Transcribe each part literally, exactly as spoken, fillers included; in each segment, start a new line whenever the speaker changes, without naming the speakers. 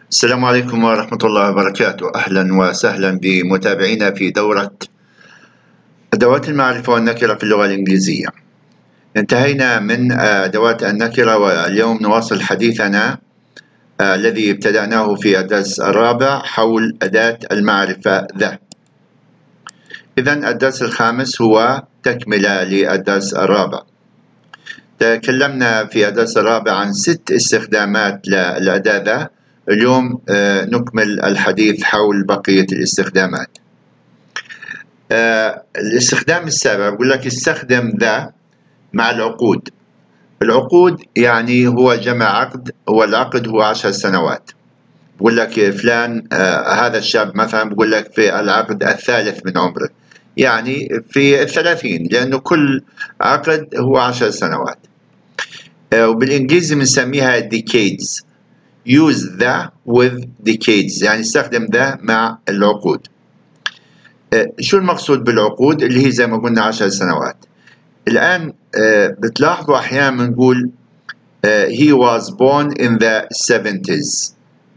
السلام عليكم ورحمة الله وبركاته. أهلا وسهلا بمتابعينا في دورة أدوات المعرفة والنكرة في اللغة الإنجليزية. انتهينا من أدوات النكرة واليوم نواصل حديثنا الذي ابتدأناه في الدرس الرابع حول أداة المعرفة ذا. إذن الدرس الخامس هو تكملة للدرس الرابع. تكلمنا في الدرس الرابع عن ست استخدامات للأداة ذا. اليوم نكمل الحديث حول بقية الاستخدامات. الاستخدام السابع بقول لك استخدم ذا مع العقود. العقود يعني هو جمع عقد، والعقد هو عشر سنوات. بقول لك فلان هذا الشاب مثلا بقول لك في العقد الثالث من عمره، يعني في الثلاثين، لأنه كل عقد هو عشر سنوات. وبالإنجليزي بنسميها decades. use the with decades، يعني استخدم ذا مع العقود. شو المقصود بالعقود؟ اللي هي زي ما قلنا عشر سنوات. الآن بتلاحظوا أحيانا بنقول he was born in the seventies.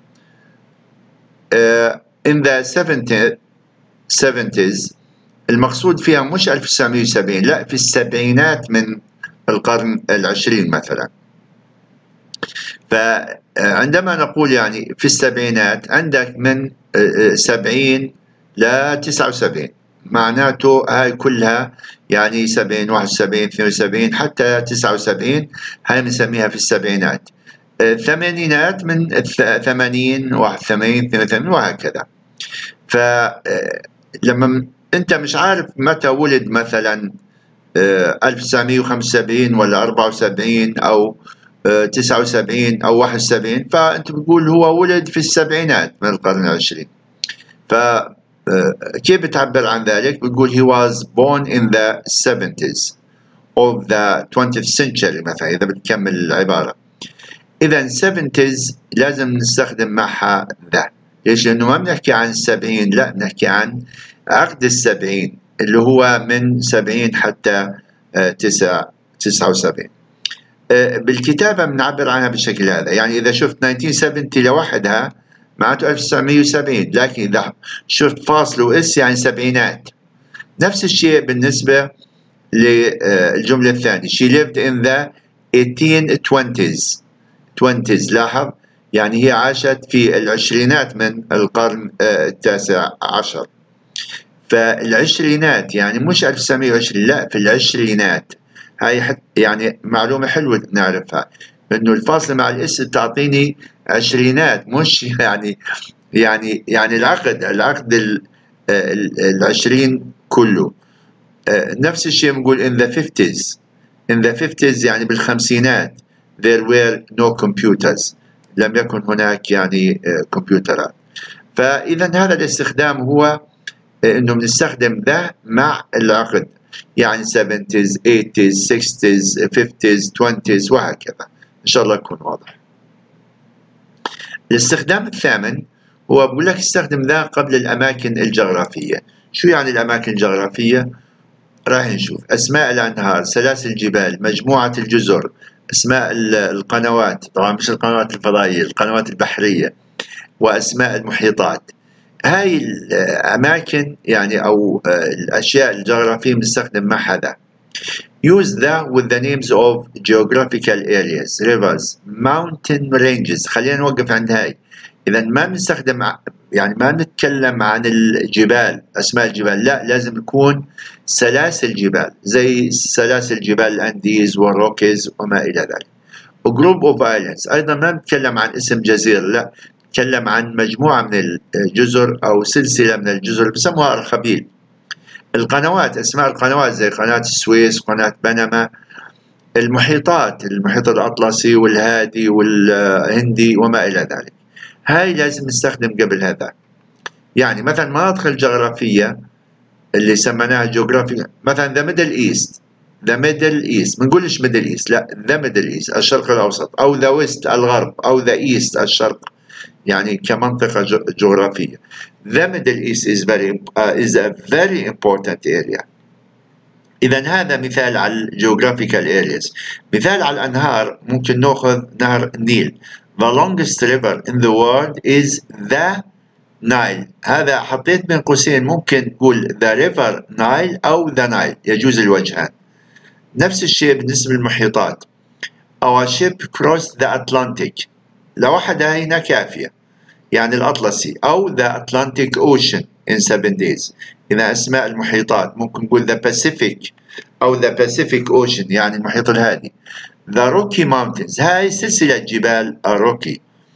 in the seventies المقصود فيها مش ألف وتسعمئة وسبعين، لا، في السبعينات من القرن العشرين مثلا. فعندما نقول يعني في السبعينات عندك من سبعين ل تسعة وسبعين، معناته هاي كلها يعني سبعين، واحد وسبعين، اثنين وسبعين حتى تسعة وسبعين، هاي بنسميها في السبعينات. الثمانينات من ثمانين، واحد وثمانين، اثنين وثمانين وهكذا. فلما انت مش عارف متى ولد مثلا ألف وتسعمئة وخمسة وسبعين ولا أربعة وسبعين أو تسعة وسبعين أو واحد وسبعين، فأنت بتقول هو ولد في السبعينات من القرن العشرين. فكيف بتعبر عن ذلك؟ بتقول he was born in the seventies of the twentieth century مثلا، إذا بتكمل العبارة. إذا seventies لازم نستخدم معها ذا. ليش؟ لأنه ما بنحكي عن السبعين، لا، بنحكي عن عقد السبعين اللي هو من سبعين حتى تسعة وسبعين. بالكتابة بنعبر عنها بالشكل هذا، يعني إذا شفت ألف وتسعمئة وسبعين لوحدها معناته ألف وتسعمئة وسبعين، لكن إذا شفت فاصل وإس يعني سبعينات. نفس الشيء بالنسبة للجملة الثانية she lived in the eighteen twenties. twenties لاحظ يعني هي عاشت في العشرينات من القرن التاسع عشر. فالعشرينات يعني مش ألف وتسعمئة وعشرين، لا، في العشرينات. هاي يعني معلومة حلوة نعرفها، إنه الفاصلة مع الاس تعطيني عشرينات، مش يعني يعني يعني العقد العقد العشرين كله. نفس الشيء بنقول in the fifties. in the fifties يعني بالخمسينات there were no computers، لم يكن هناك يعني كمبيوترات. فإذا هذا الاستخدام هو إنه بنستخدم ذا مع العقد، يعني seventies، eighties، sixties، fifties، twenties وهكذا. إن شاء الله يكون واضح. الاستخدام الثامن هو بقول لك استخدم ذا قبل الأماكن الجغرافية. شو يعني الأماكن الجغرافية؟ راح نشوف أسماء الأنهار، سلاسل الجبال، مجموعة الجزر، أسماء القنوات، طبعا مش القنوات الفضائية، القنوات البحرية، وأسماء المحيطات. هاي الأماكن يعني أو الأشياء الجغرافية بنستخدم معها ذا. Use that with the names of geographical areas, rivers, mountain ranges. خلينا نوقف عند هاي. إذا ما بنستخدم يعني ما بنتكلم عن الجبال، أسماء الجبال، لا، لازم يكون سلاسل جبال زي سلاسل جبال الأنديز والروكيز وما إلى ذلك. وجروب أوف آيلاندز أيضا ما بنتكلم عن اسم جزيرة، لا، نتكلم عن مجموعة من الجزر أو سلسلة من الجزر بسموها أرخبيل. القنوات، أسماء القنوات زي قناة السويس، قناة بنما. المحيطات، المحيط الأطلسي والهادي والهندي وما إلى ذلك. هاي لازم نستخدم قبل هذا. يعني مثلا مناطق الجغرافية اللي سميناها جغرافيا، مثلا ذا ميدل إيست. ذا ميدل إيست ما نقولش ميدل إيست، لا، ذا ميدل إيست الشرق الأوسط، أو ذا ويست الغرب، أو ذا إيست الشرق، يعني كمنطقة جغرافية. The Middle East is very uh, is a very important area. إذا هذا مثال على geographical areas. مثال على الأنهار ممكن نأخذ نهر النيل. The longest river in the world is the Nile. هذا حطيت بين قوسين، ممكن تقول the river Nile أو the Nile، يجوز الوجهان. نفس الشيء بالنسبة للمحيطات. Our ship crossed the Atlantic. لوحدها هنا كافية، يعني الأطلسي، أو the Atlantic Ocean in seven days. إذا أسماء المحيطات ممكن نقول the Pacific أو the Pacific Ocean، يعني المحيط الهادي. The Rocky Mountains، هاي سلسلة جبال الروكي.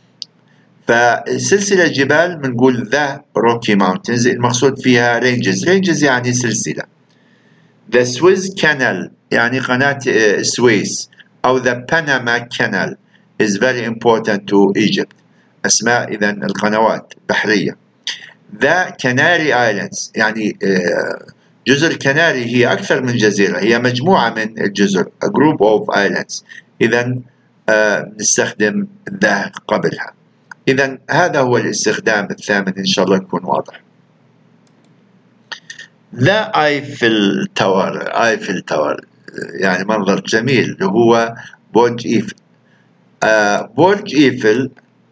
فسلسلة جبال بنقول the Rocky Mountains، المقصود فيها ranges. ranges يعني سلسلة. The Suez Canal يعني قناة السويس، أو the Panama Canal is very important to Egypt. أسماء إذن القنوات البحرية. The Canary Islands يعني جزر كناري هي أكثر من جزيرة، هي مجموعة من الجزر، a group of islands. إذن نستخدم the قبلها. إذن هذا هو الاستخدام الثامن، إن شاء الله يكون واضح. The Eiffel Tower، Eiffel Tower يعني منظر جميل اللي هو برج إيفل. آه برج إيفل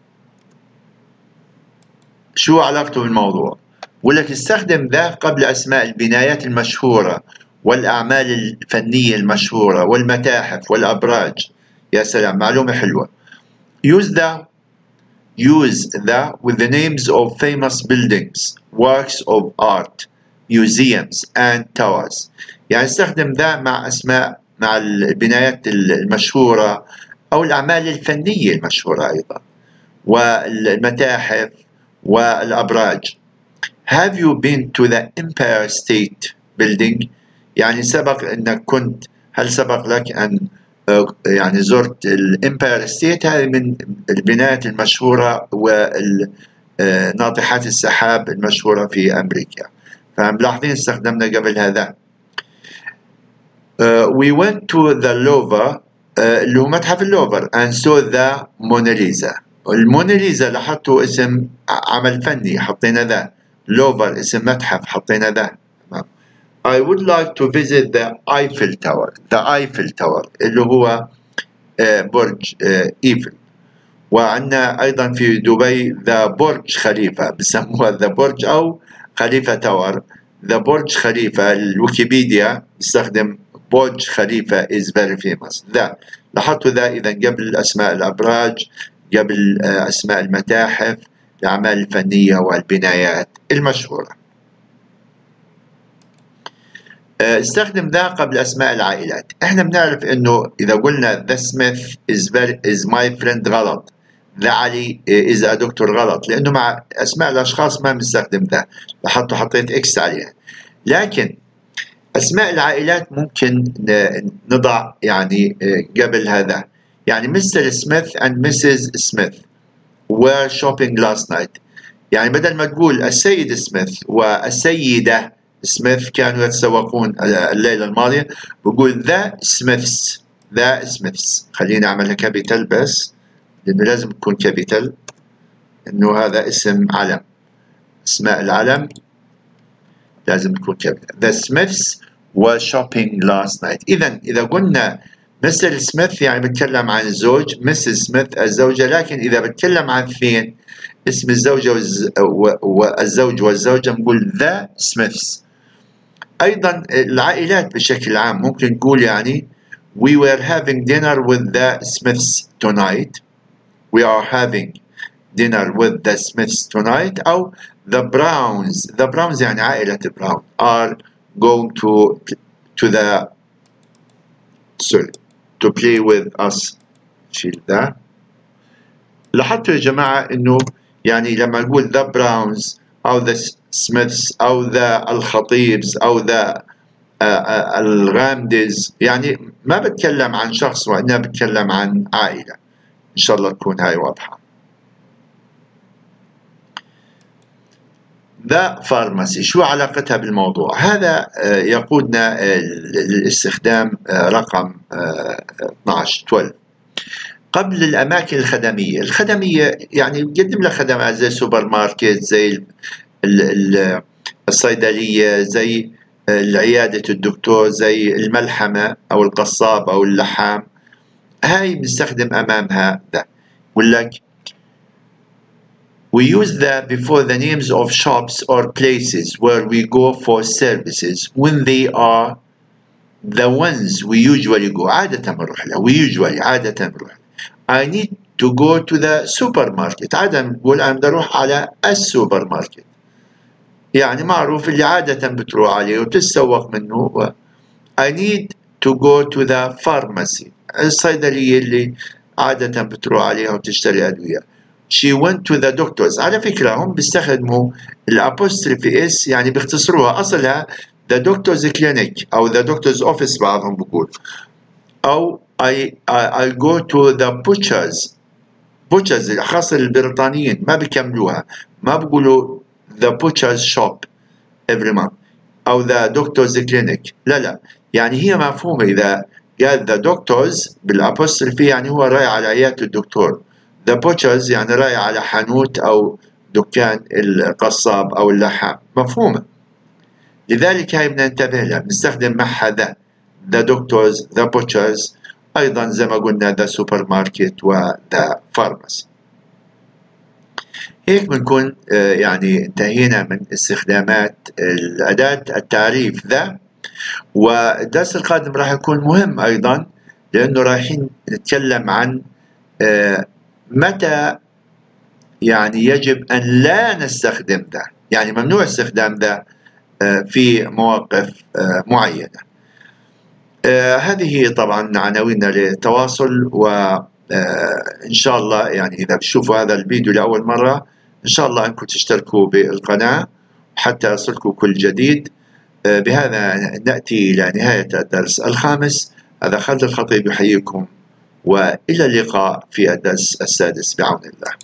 شو علاقته بالموضوع؟ بقول لك استخدم ذا قبل أسماء البنايات المشهورة والأعمال الفنية المشهورة والمتاحف والأبراج. يا سلام، معلومة حلوة. Use the use the with the names of famous buildings, works of art, museums and towers. يعني استخدم ذا مع أسماء مع البنايات المشهورة أو الأعمال الفنية المشهورة أيضا، والمتاحف والأبراج. Have you been to the Empire State Building؟ يعني سبق أنك كنت، هل سبق لك أن يعني زرت الإمباير ستيت؟ هذه من البنايات المشهورة وناطحات السحاب المشهورة في أمريكا. فملاحظين استخدمنا قبل هذا. Uh, we went to the Louvre uh, اللي هو متحف اللوفر and saw the Mona Lisa. الموناليزا لاحظتوا اسم عمل فني حطينا ذا، لوفر اسم متحف حطينا ذا. I would like to visit the Eiffel Tower. the Eiffel Tower اللي هو برج إيفل. وعندنا أيضا في دبي ذا برج خليفة، بسموها ذا برج أو خليفة تاور. ذا برج خليفة الويكيبيديا بيستخدم برج خليفة is very famous. ذا لاحظتوا ذا إذا قبل أسماء الأبراج، قبل أسماء المتاحف، الأعمال الفنية والبنايات المشهورة. استخدم ذا قبل أسماء العائلات. احنا بنعرف انه اذا قلنا the Smith is, very, is my friend غلط، the علي is a دكتور غلط، لانه مع اسماء الاشخاص ما بنستخدم ذا، لاحظتوا حطيت اكس عليها. لكن اسماء العائلات ممكن نضع يعني قبل هذا، يعني مستر سميث and مسز سميث were shopping last night. يعني بدل ما تقول السيد سميث والسيدة سميث كانوا يتسوقون الليلة الماضية، بقول ذا سميثس. ذا سميثس خلينا أعملها كابيتال بس، لأنه لازم تكون كابيتال، إنه هذا اسم علم، اسماء العلم لازم تكون كابيتال. The Smiths were shopping last night. إذا إذا قلنا مستر سميث يعني بتكلم عن الزوج، مسز سميث الزوجة، لكن إذا بتكلم عن اثنين اسم الزوجة والزوج والزوجة نقول ذا سميثس. أيضا العائلات بشكل عام ممكن نقول يعني we were having dinner with the Smiths tonight. we are having dinner with the Smiths tonight. أو the Browns. the Browns يعني عائلة براون are going to to the sorry to play with us. شيل ذا. لاحظتوا يا جماعة إنه يعني لما نقول the Browns أو the Smiths أو the الخطيبز أو the الغامدز، يعني ما بتكلم عن شخص وإنما بتكلم عن عائلة. إن شاء الله تكون هاي واضحة. the pharmacy شو علاقتها بالموضوع؟ هذا يقودنا للاستخدام رقم اثناشر اثناشر. قبل الأماكن الخدمية. الخدمية يعني بيقدم لك خدمات زي السوبر ماركت، زي الصيدلية، زي عيادة الدكتور، زي الملحمة أو القصاب أو اللحام. هاي بنستخدم أمامها ذا. بقول لك we use the before the names of shops or places where we go for services when they are the ones we usually go. عادة بنروح لها. We usually عادة بنروح. I need to go to the supermarket. عادة بقول أنا بدي أروح على السوبر ماركت. يعني معروف اللي عادة بتروح عليه وتتسوق منه. I need to go to the pharmacy. الصيدلية اللي عادة بتروح عليها وتشتري أدوية. She went to the doctors. على فكرة هم بيستخدموا الأبوستروفي اس يعني بيختصروها. أصلها the doctor's clinic أو the doctor's office بعضهم بقول. أو I, I, I go to the butchers. butchers خاصة البريطانيين ما بيكملوها. ما بقولوا the butcher's shop every month أو the doctor's clinic. لا لا يعني هي مفهومة. إذا قال the doctors بالأبوستروفي يعني هو رايح على عيادة الدكتور. the butchers يعني رايح على حانوت أو دكان القصاب أو اللحام. مفهومة. لذلك هاي بدنا ننتبه لها. بنستخدم معها the the doctors the butchers أيضا زي ما قلنا the supermarket و the pharmacy. هيك بنكون يعني انتهينا من استخدامات الأداة التعريف ذا. والدرس القادم راح يكون مهم أيضا لأنه رايحين نتكلم عن متى يعني يجب أن لا نستخدم ذا. يعني ممنوع استخدام ذا في مواقف معينة. هذه طبعا عناويننا للتواصل. وإن شاء الله يعني إذا بتشوفوا هذا الفيديو لأول مرة إن شاء الله أنكم تشتركوا بالقناة حتى يصلكم كل جديد. بهذا نأتي إلى نهاية الدرس الخامس. هذا خالد الخطيب يحييكم وإلى اللقاء في الدرس السادس بعون الله.